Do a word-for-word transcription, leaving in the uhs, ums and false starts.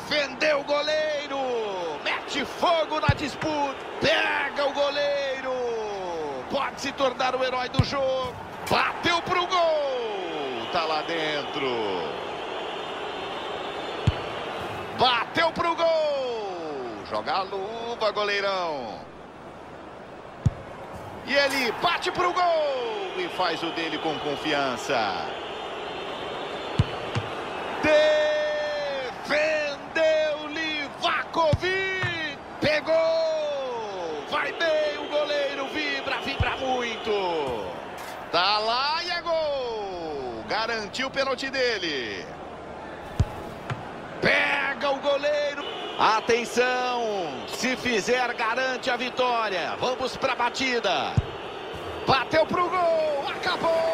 Defendeu o goleiro. Mete fogo na disputa. Pega o goleiro. Pode se tornar o herói do jogo. Bateu pro gol. Tá lá dentro. Bateu pro gol. Joga a luva, goleirão. E ele bate pro gol. E faz o dele com confiança. Defendeu Livakovic. Pegou. Vai bem o goleiro. Vibra, vibra muito. Tá lá e é gol. Garantiu o pênalti dele. Pega o goleiro. Atenção. Se fizer, garante a vitória. Vamos pra batida. Bateu pro gol. Acabou.